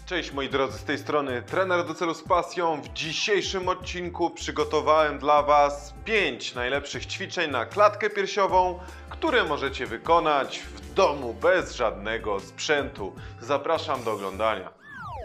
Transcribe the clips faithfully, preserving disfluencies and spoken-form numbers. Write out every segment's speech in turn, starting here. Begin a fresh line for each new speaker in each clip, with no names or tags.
Cześć moi drodzy, z tej strony trener do celu z pasją. W dzisiejszym odcinku przygotowałem dla Was pięć najlepszych ćwiczeń na klatkę piersiową, które możecie wykonać w domu bez żadnego sprzętu. Zapraszam do oglądania.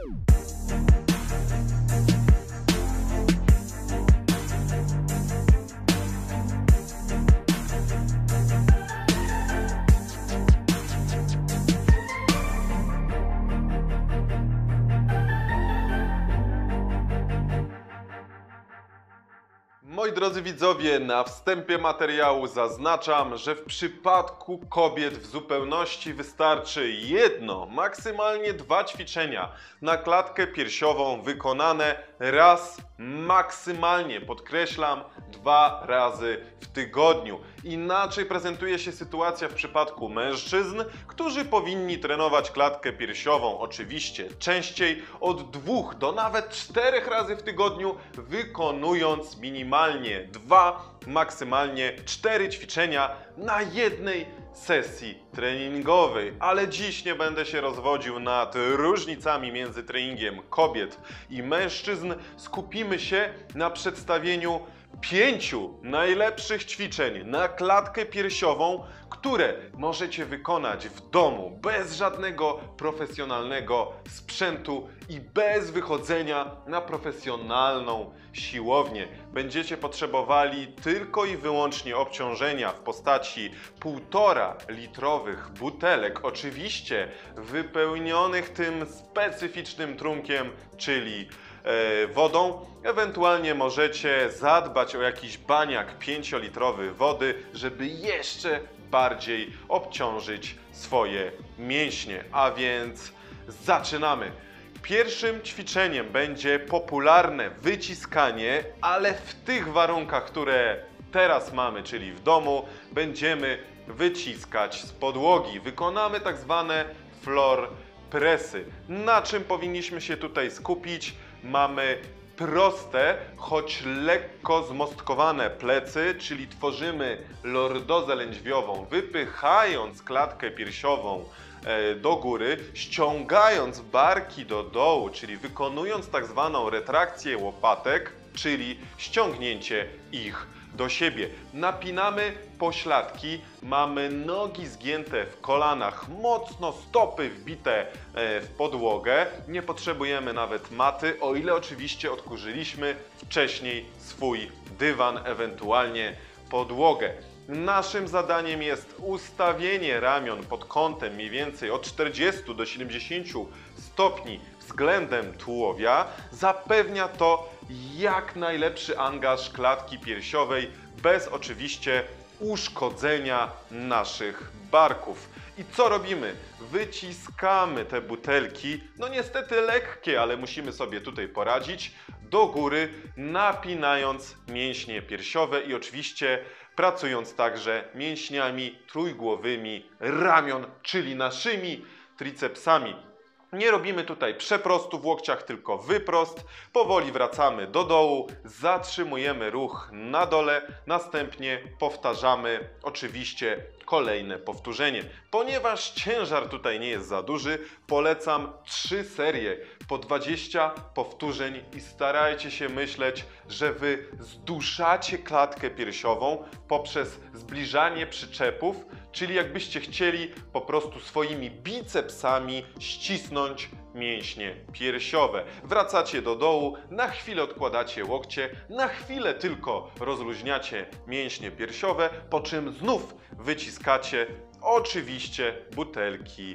Moi drodzy widzowie, na wstępie materiału zaznaczam, że w przypadku kobiet w zupełności wystarczy jedno, maksymalnie dwa ćwiczenia na klatkę piersiową wykonane raz, maksymalnie, podkreślam, dwa razy w tygodniu. Inaczej prezentuje się sytuacja w przypadku mężczyzn, którzy powinni trenować klatkę piersiową oczywiście częściej, od dwóch do nawet czterech razy w tygodniu, wykonując minimalnie dwa, maksymalnie cztery ćwiczenia na jednej sesji treningowej. Ale dziś nie będę się rozwodził nad różnicami między treningiem kobiet i mężczyzn. Skupimy się na przedstawieniu pięciu najlepszych ćwiczeń na klatkę piersiową, które możecie wykonać w domu bez żadnego profesjonalnego sprzętu i bez wychodzenia na profesjonalną siłownię. Będziecie potrzebowali tylko i wyłącznie obciążenia w postaci półtora litrowych butelek, oczywiście wypełnionych tym specyficznym trunkiem, czyli e, wodą. Ewentualnie możecie zadbać o jakiś baniak pięciolitrowy wody, żeby jeszcze bardziej obciążyć swoje mięśnie. A więc zaczynamy. Pierwszym ćwiczeniem będzie popularne wyciskanie, ale w tych warunkach, które teraz mamy, czyli w domu, będziemy wyciskać z podłogi. Wykonamy tak zwane floor pressy. Na czym powinniśmy się tutaj skupić? Mamy proste, choć lekko zmostkowane plecy, czyli tworzymy lordozę lędźwiową, wypychając klatkę piersiową do góry, ściągając barki do dołu, czyli wykonując tak zwaną retrakcję łopatek, czyli ściągnięcie ich do siebie. Napinamy pośladki, mamy nogi zgięte w kolanach, mocno stopy wbite w podłogę. Nie potrzebujemy nawet maty, o ile oczywiście odkurzyliśmy wcześniej swój dywan, ewentualnie podłogę. Naszym zadaniem jest ustawienie ramion pod kątem mniej więcej od czterdziestu do siedemdziesięciu stopni względem tułowia. Zapewnia to jak najlepszy angaż klatki piersiowej, bez oczywiście uszkodzenia naszych barków. I co robimy? Wyciskamy te butelki, no niestety lekkie, ale musimy sobie tutaj poradzić, do góry, napinając mięśnie piersiowe i oczywiście pracując także mięśniami trójgłowymi ramion, czyli naszymi tricepsami. Nie robimy tutaj przeprostu w łokciach, tylko wyprost. Powoli wracamy do dołu, zatrzymujemy ruch na dole, następnie powtarzamy oczywiście kolejne powtórzenie. Ponieważ ciężar tutaj nie jest za duży, polecam trzy serie po dwadzieścia powtórzeń i starajcie się myśleć, że Wy zduszacie klatkę piersiową poprzez zbliżanie przyczepów, czyli jakbyście chcieli po prostu swoimi bicepsami ścisnąć mięśnie piersiowe. Wracacie do dołu, na chwilę odkładacie łokcie, na chwilę tylko rozluźniacie mięśnie piersiowe, po czym znów wyciskacie oczywiście butelki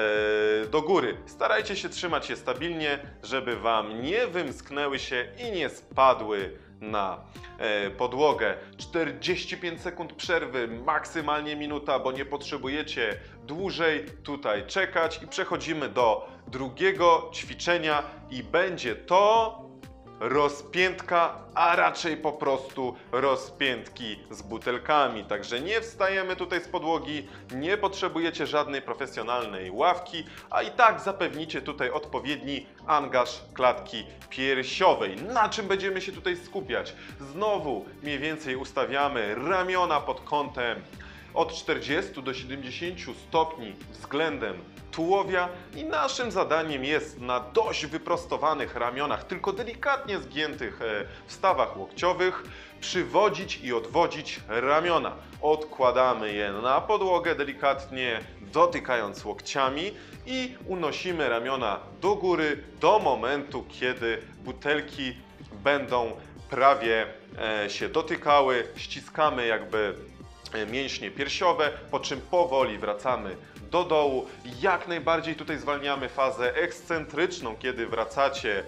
e, do góry. Starajcie się trzymać je stabilnie, żeby Wam nie wymsknęły się i nie spadły na e, podłogę. czterdzieści pięć sekund przerwy, maksymalnie minuta, bo nie potrzebujecie dłużej tutaj czekać i przechodzimy do drugiego ćwiczenia i będzie to rozpiętka, a raczej po prostu rozpiętki z butelkami. Także nie wstajemy tutaj z podłogi, nie potrzebujecie żadnej profesjonalnej ławki, a i tak zapewnicie tutaj odpowiedni angaż klatki piersiowej. Na czym będziemy się tutaj skupiać? Znowu mniej więcej ustawiamy ramiona pod kątem od czterdziestu do siedemdziesięciu stopni względem tułowia i naszym zadaniem jest na dość wyprostowanych ramionach, tylko delikatnie zgiętych w stawach łokciowych, przywodzić i odwodzić ramiona. Odkładamy je na podłogę delikatnie, dotykając łokciami i unosimy ramiona do góry do momentu, kiedy butelki będą prawie się dotykały. Ściskamy jakby mięśnie piersiowe, po czym powoli wracamy do dołu. Jak najbardziej tutaj zwalniamy fazę ekscentryczną, kiedy wracacie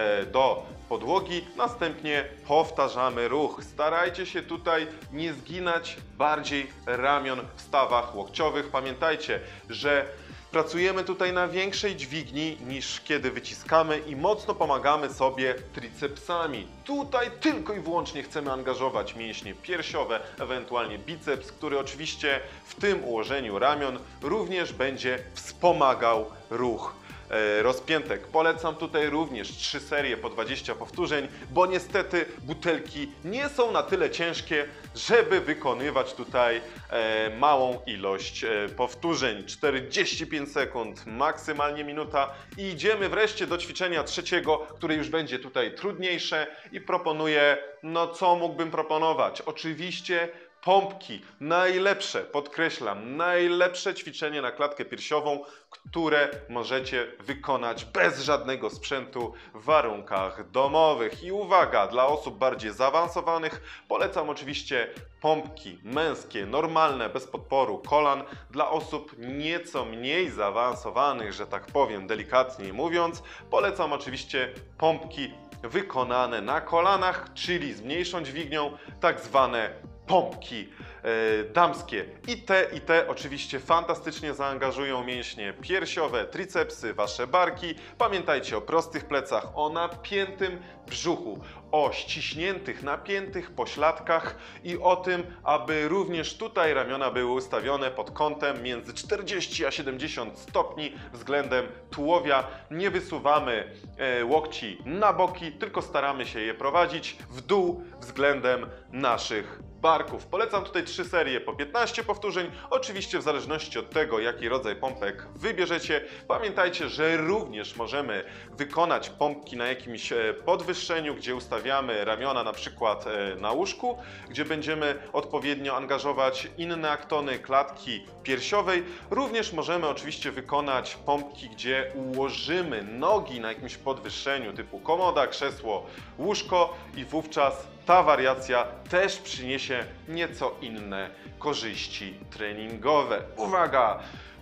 do podłogi. Następnie powtarzamy ruch. Starajcie się tutaj nie zginać bardziej ramion w stawach łokciowych. Pamiętajcie, że pracujemy tutaj na większej dźwigni niż kiedy wyciskamy i mocno pomagamy sobie tricepsami. Tutaj tylko i wyłącznie chcemy angażować mięśnie piersiowe, ewentualnie biceps, który oczywiście w tym ułożeniu ramion również będzie wspomagał ruch rozpiętek. Polecam tutaj również trzy serie po dwadzieścia powtórzeń, bo niestety butelki nie są na tyle ciężkie, żeby wykonywać tutaj e, małą ilość e, powtórzeń. czterdzieści pięć sekund, maksymalnie minuta i idziemy wreszcie do ćwiczenia trzeciego, które już będzie tutaj trudniejsze i proponuję, no co mógłbym proponować? Oczywiście pompki, najlepsze, podkreślam, najlepsze ćwiczenie na klatkę piersiową, które możecie wykonać bez żadnego sprzętu w warunkach domowych. I uwaga, dla osób bardziej zaawansowanych polecam oczywiście pompki męskie, normalne, bez podporu kolan. Dla osób nieco mniej zaawansowanych, że tak powiem, delikatniej mówiąc, polecam oczywiście pompki wykonane na kolanach, czyli z mniejszą dźwignią, tak zwane pompki e, damskie. I te, i te oczywiście fantastycznie zaangażują mięśnie piersiowe, tricepsy, wasze barki. Pamiętajcie o prostych plecach, o napiętym brzuchu, o ściśniętych, napiętych pośladkach i o tym, aby również tutaj ramiona były ustawione pod kątem między czterdzieści a siedemdziesiąt stopni względem tułowia. Nie wysuwamy e, łokci na boki, tylko staramy się je prowadzić w dół względem naszych barków. Polecam tutaj trzy serie po piętnaście powtórzeń, oczywiście w zależności od tego, jaki rodzaj pompek wybierzecie. Pamiętajcie, że również możemy wykonać pompki na jakimś podwyższeniu, gdzie ustawiamy ramiona na przykład na łóżku, gdzie będziemy odpowiednio angażować inne aktony klatki piersiowej. Również możemy oczywiście wykonać pompki, gdzie ułożymy nogi na jakimś podwyższeniu typu komoda, krzesło, łóżko i wówczas ta wariacja też przyniesie nieco inne korzyści treningowe. Uwaga!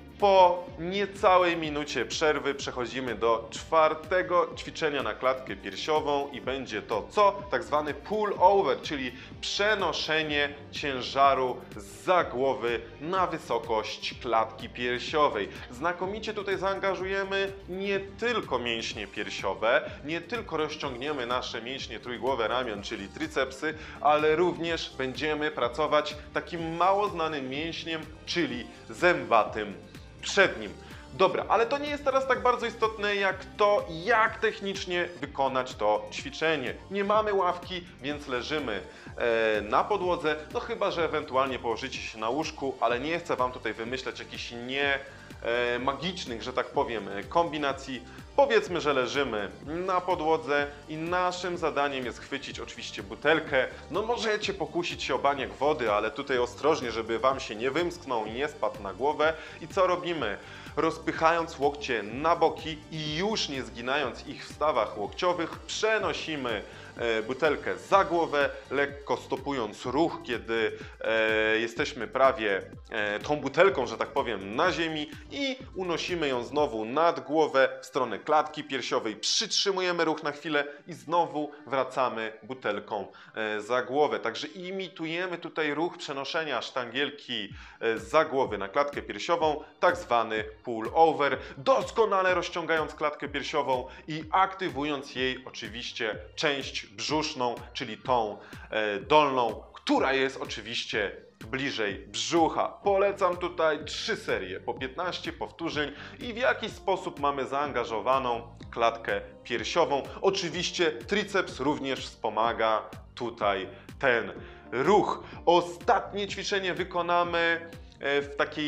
Po niecałej minucie przerwy przechodzimy do czwartego ćwiczenia na klatkę piersiową i będzie to co? Tak zwany pull over, czyli przenoszenie ciężaru zza głowy na wysokość klatki piersiowej. Znakomicie tutaj zaangażujemy nie tylko mięśnie piersiowe, nie tylko rozciągniemy nasze mięśnie trójgłowe ramion, czyli tricepsy, ale również będziemy pracować takim mało znanym mięśniem, czyli zębatym przednim. Dobra, ale to nie jest teraz tak bardzo istotne jak to, jak technicznie wykonać to ćwiczenie. Nie mamy ławki, więc leżymy e, na podłodze, no chyba że ewentualnie położycie się na łóżku, ale nie chcę Wam tutaj wymyślać jakichś nie e, magicznych, że tak powiem, kombinacji. Powiedzmy, że leżymy na podłodze i naszym zadaniem jest chwycić oczywiście butelkę. No możecie pokusić się o baniak wody, ale tutaj ostrożnie, żeby Wam się nie wymsknął i nie spadł na głowę. I co robimy? Rozpychając łokcie na boki i już nie zginając ich w stawach łokciowych, przenosimy butelkę za głowę, lekko stopując ruch, kiedy e, jesteśmy prawie e, tą butelką, że tak powiem, na ziemi i unosimy ją znowu nad głowę w stronę klatki piersiowej. Przytrzymujemy ruch na chwilę i znowu wracamy butelką e, za głowę. Także imitujemy tutaj ruch przenoszenia sztangielki e, za głowy na klatkę piersiową, tak zwany pull over, doskonale rozciągając klatkę piersiową i aktywując jej oczywiście część brzuszną, czyli tą e, dolną, która jest oczywiście bliżej brzucha. Polecam tutaj trzy serie po piętnaście powtórzeń i w jakiś sposób mamy zaangażowaną klatkę piersiową. Oczywiście triceps również wspomaga tutaj ten ruch. Ostatnie ćwiczenie wykonamy w takiej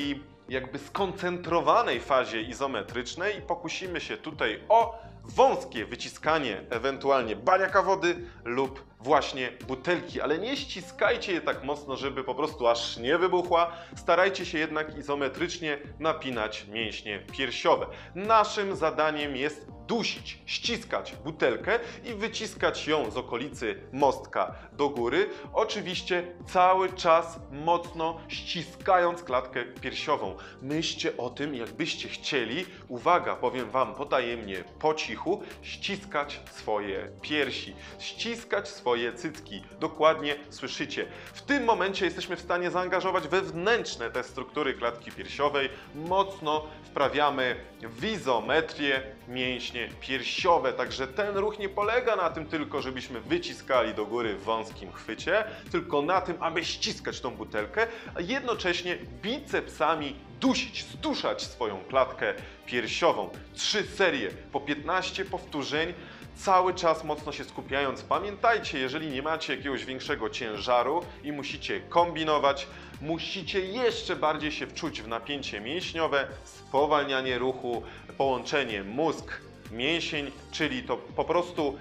jakby skoncentrowanej fazie izometrycznej i pokusimy się tutaj o wąskie wyciskanie ewentualnie baniaka wody lub właśnie butelki, ale nie ściskajcie je tak mocno, żeby po prostu aż nie wybuchła. Starajcie się jednak izometrycznie napinać mięśnie piersiowe. Naszym zadaniem jest dusić, ściskać butelkę i wyciskać ją z okolicy mostka do góry. Oczywiście cały czas mocno ściskając klatkę piersiową. Myślcie o tym, jakbyście chcieli, uwaga, powiem Wam potajemnie, po cichu, ściskać swoje piersi, ściskać swoje cycki. Dokładnie słyszycie. W tym momencie jesteśmy w stanie zaangażować wewnętrzne te struktury klatki piersiowej. Mocno wprawiamy w izometrię mięśnie piersiowe, także ten ruch nie polega na tym tylko, żebyśmy wyciskali do góry w wąskim chwycie, tylko na tym, aby ściskać tą butelkę, a jednocześnie bicepsami dusić, zduszać swoją klatkę piersiową. Trzy serie po piętnaście powtórzeń, cały czas mocno się skupiając. Pamiętajcie, jeżeli nie macie jakiegoś większego ciężaru i musicie kombinować, musicie jeszcze bardziej się wczuć w napięcie mięśniowe, spowalnianie ruchu, połączenie mózg, mięsień, czyli to po prostu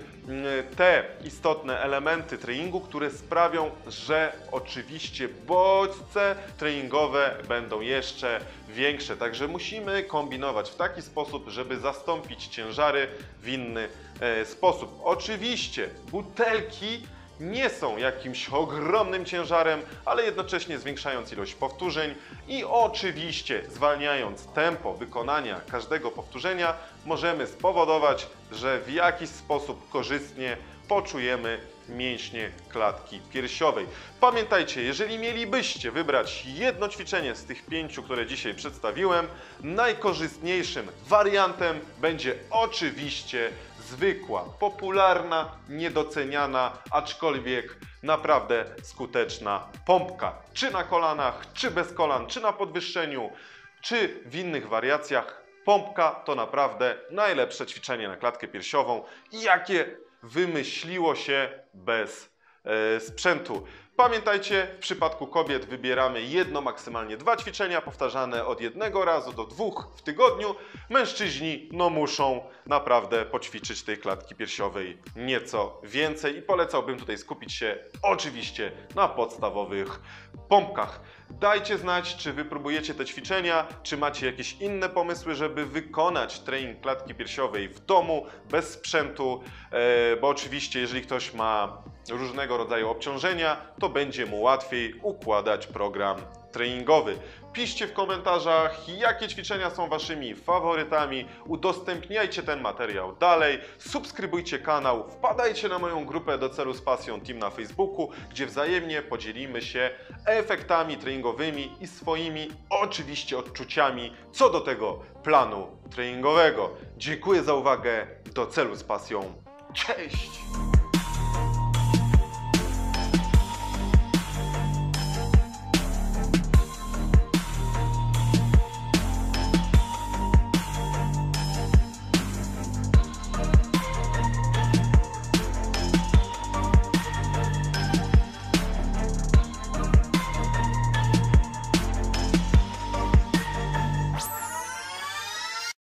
te istotne elementy treningu, które sprawią, że oczywiście bodźce treningowe będą jeszcze większe. Także musimy kombinować w taki sposób, żeby zastąpić ciężary w inny e, sposób. Oczywiście butelki nie są jakimś ogromnym ciężarem, ale jednocześnie zwiększając ilość powtórzeń i oczywiście zwalniając tempo wykonania każdego powtórzenia, możemy spowodować, że w jakiś sposób korzystnie poczujemy mięśnie klatki piersiowej. Pamiętajcie, jeżeli mielibyście wybrać jedno ćwiczenie z tych pięciu, które dzisiaj przedstawiłem, najkorzystniejszym wariantem będzie oczywiście zwykła, popularna, niedoceniana, aczkolwiek naprawdę skuteczna pompka. Czy na kolanach, czy bez kolan, czy na podwyższeniu, czy w innych wariacjach. Pompka to naprawdę najlepsze ćwiczenie na klatkę piersiową, jakie wymyśliło się bez e, sprzętu. Pamiętajcie, w przypadku kobiet wybieramy jedno, maksymalnie dwa ćwiczenia, powtarzane od jednego razu do dwóch w tygodniu. Mężczyźni no muszą naprawdę poćwiczyć tej klatki piersiowej nieco więcej i polecałbym tutaj skupić się oczywiście na podstawowych pompkach. Dajcie znać, czy wy próbujecie te ćwiczenia, czy macie jakieś inne pomysły, żeby wykonać trening klatki piersiowej w domu, bez sprzętu, e, bo oczywiście jeżeli ktoś ma różnego rodzaju obciążenia, to będzie mu łatwiej układać program treningowy. Piszcie w komentarzach, jakie ćwiczenia są waszymi faworytami, udostępniajcie ten materiał dalej, subskrybujcie kanał, wpadajcie na moją grupę Do Celu z Pasją Team na Facebooku, gdzie wzajemnie podzielimy się efektami treningowymi i swoimi oczywiście odczuciami co do tego planu treningowego. Dziękuję za uwagę, do celu z pasją, cześć!